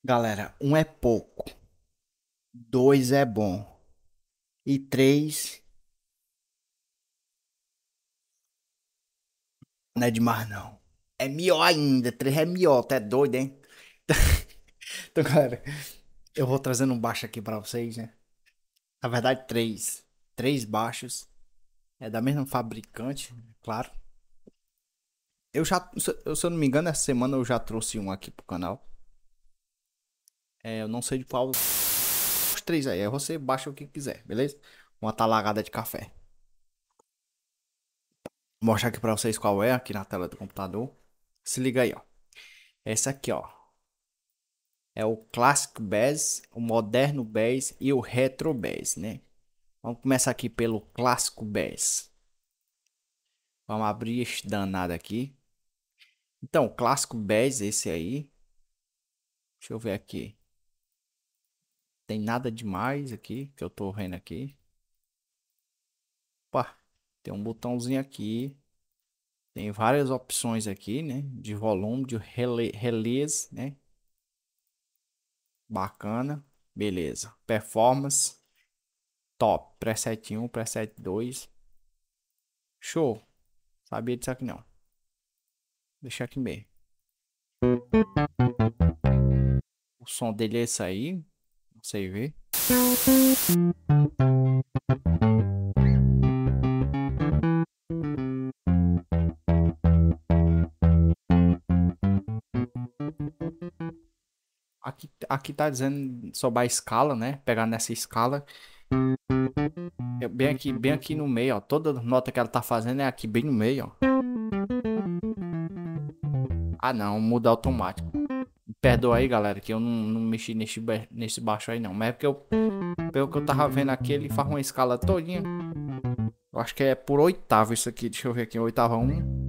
Galera, um é pouco, dois é bom e três não é demais não. É melhor ainda, três é melhor, tá doido, hein? Então, galera, eu vou trazendo um baixo aqui pra vocês, né? Na verdade, três. Três baixos. É da mesma fabricante, claro. Se eu não me engano, essa semana eu já trouxe um aqui pro canal. Eu não sei de qual os três aí. Aí você baixa o que quiser, beleza? Uma talagada de café. Vou mostrar aqui pra vocês qual é, aqui na tela do computador. Se liga aí, ó. Esse aqui, ó. É o Classic Bass, o Moderno Bass e o Retro Bass, né? Vamos começar aqui pelo Clássico Bass. Vamos abrir este danado aqui. Então, o Clássico Bass, esse aí. Deixa eu ver aqui. Tem nada demais aqui que eu tô vendo aqui. Opa, tem um botãozinho aqui. Tem várias opções aqui, né? De volume, de release, né? Bacana. Beleza. Performance. Top. Preset 1, preset 2. Show. Sabia disso aqui não. Deixa aqui mesmo. O som dele é esse aí. Não sei ver. Aqui tá dizendo sobre a escala, né? Pegar nessa escala. É bem aqui no meio, ó. Toda nota que ela tá fazendo é aqui bem no meio, ó. Ah, não. Muda automático. Me perdoa aí, galera, que eu não mexi nesse baixo aí, não. Mas é porque pelo que eu tava vendo aqui, ele faz uma escala todinha. Eu acho que é por oitavo isso aqui. Deixa eu ver aqui. Oitava um.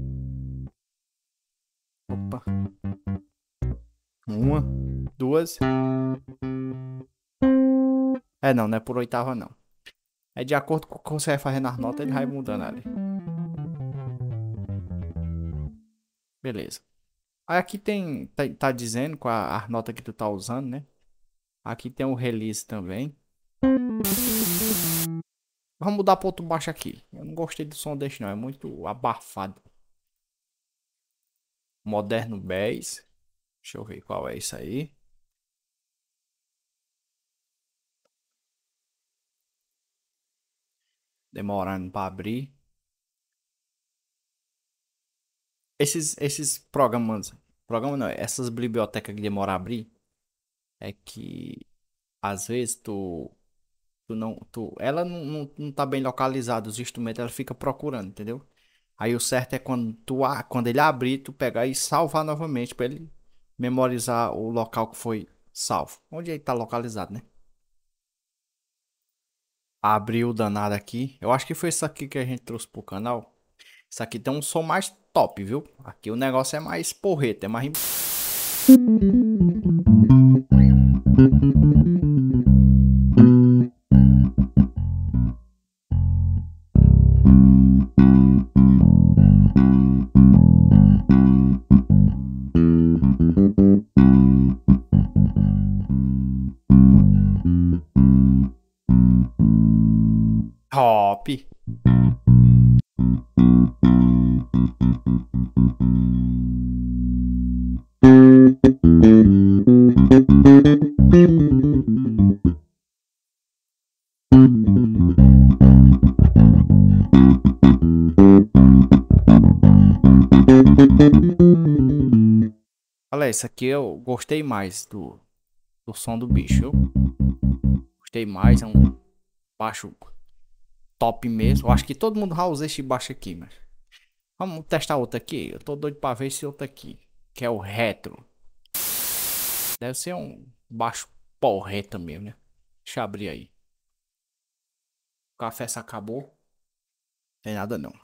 Opa. Uma, duas. Não é por oitava, não. É de acordo com o que você vai fazendo as notas, ele vai mudando ali. Beleza. Aí aqui tá dizendo com a nota que tu tá usando, né? Aqui tem o release também. Vamos mudar para outro baixo aqui. Eu não gostei do som deste não, é muito abafado. Moderno Bass. Deixa eu ver qual é isso aí. Demorando para abrir. Esses programas não, essas bibliotecas que demoram a abrir, é que às vezes ela não tá bem localizada, os instrumentos, ela fica procurando, entendeu? Aí o certo é quando ele abrir, tu pegar e salvar novamente para ele memorizar o local que foi salvo. Onde ele tá localizado, né? Abriu o danado aqui. Eu acho que foi isso aqui que a gente trouxe pro canal. Isso aqui tem um som mais top, viu? Aqui o negócio é mais porreta, é mais top. Olha, esse aqui eu gostei mais do som do bicho. Eu gostei mais, é um baixo top mesmo. Eu acho que todo mundo já usa esse baixo aqui, mas vamos testar outro aqui. Eu tô doido pra ver esse outro aqui, que é o retro. Deve ser um baixo porreta mesmo, né? Deixa eu abrir aí. O café se acabou. Tem nada não.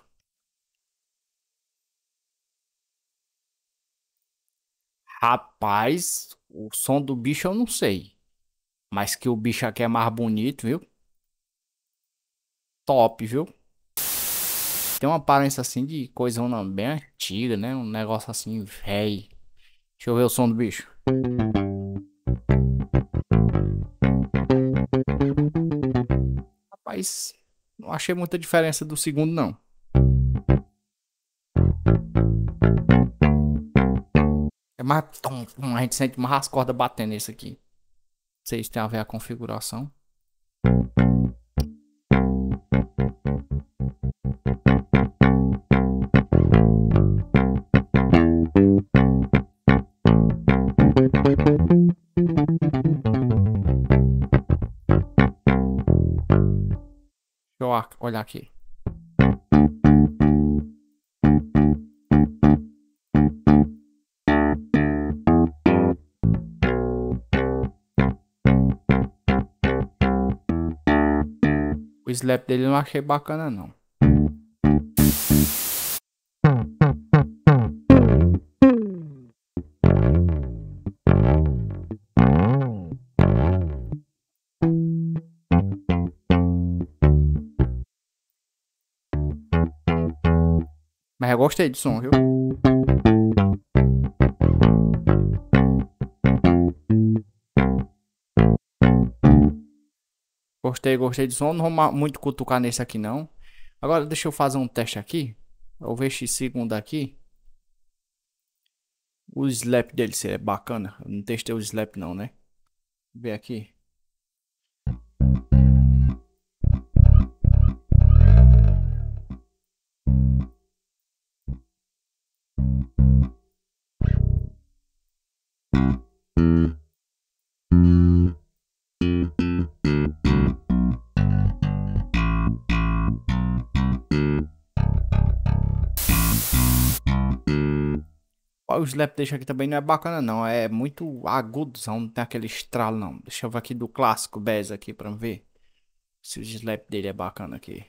Rapaz, o som do bicho eu não sei. Mas que o bicho aqui é mais bonito, viu? Top, viu? Tem uma aparência assim de coisa bem antiga, né? Um negócio assim, velho. Deixa eu ver o som do bicho. mas não achei muita diferença do segundo, não. É mais. A gente sente mais as cordas batendo nesse aqui. Não sei se tem a ver a configuração. Deixa eu olhar aqui. O slap dele eu não achei bacana, não. Mas eu gostei do som, viu? Gostei do som. Não vou muito cutucar nesse aqui, não. Agora deixa eu fazer um teste aqui. Eu ver esse segundo aqui. O slap dele se é bacana. Eu não testei o slap, não, né? Vou ver aqui. O slap deixa aqui também não é bacana, não. É muito agudo, não tem aquele estralo, não. Deixa eu ver aqui do clássico Bass aqui pra ver se o slap dele é bacana aqui.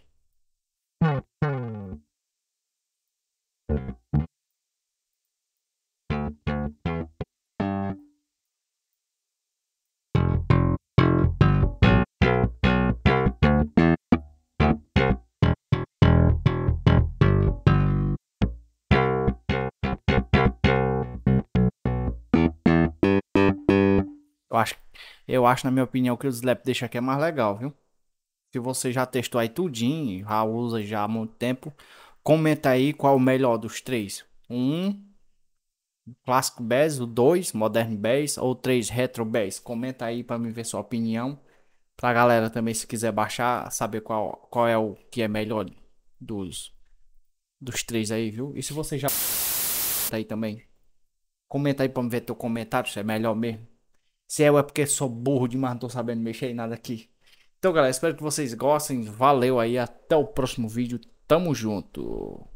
Eu acho, eu acho, na minha opinião, que o slap deixa aqui é mais legal, viu? Se você já testou aí tudinho, já usa já há muito tempo, comenta aí qual é o melhor dos três. Clássico Bass, o 2 Modern Bass ou 3 Retro Bass. Comenta aí pra me ver sua opinião. Pra galera também, se quiser baixar, saber qual é o que é melhor dos, dos três aí, viu? E se você já tá aí também, comenta aí pra me ver teu comentário, se é melhor mesmo. Se é porque sou burro demais, não tô sabendo mexer em nada aqui. Então, galera, espero que vocês gostem. Valeu aí, até o próximo vídeo. Tamo junto.